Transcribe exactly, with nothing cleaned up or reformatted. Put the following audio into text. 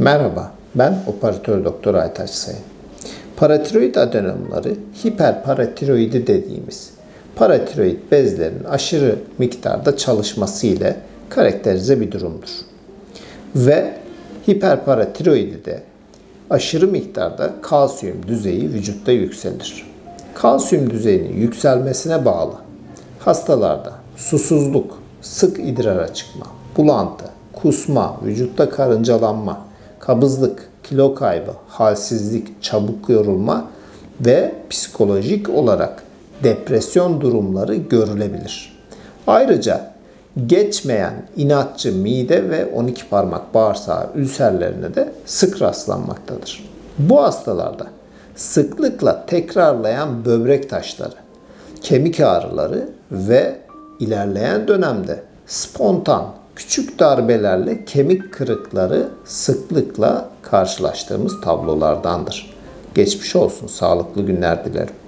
Merhaba, ben operatör doktor Aytaç Sayın. Paratiroid adenomları hiperparatiroidi dediğimiz paratiroid bezlerin aşırı miktarda çalışması ile karakterize bir durumdur. Ve hiperparatiroidide aşırı miktarda kalsiyum düzeyi vücutta yükselir. Kalsiyum düzeyinin yükselmesine bağlı hastalarda susuzluk, sık idrara çıkma, bulantı, kusma, vücutta karıncalanma, kabızlık, kilo kaybı, halsizlik, çabuk yorulma ve psikolojik olarak depresyon durumları görülebilir. Ayrıca geçmeyen inatçı mide ve on iki parmak bağırsağı ülserlerine de sık rastlanmaktadır. Bu hastalarda sıklıkla tekrarlayan böbrek taşları, kemik ağrıları ve ilerleyen dönemde spontan küçük darbelerle kemik kırıkları sıklıkla karşılaştığımız tablolardandır. Geçmiş olsun, sağlıklı günler dilerim.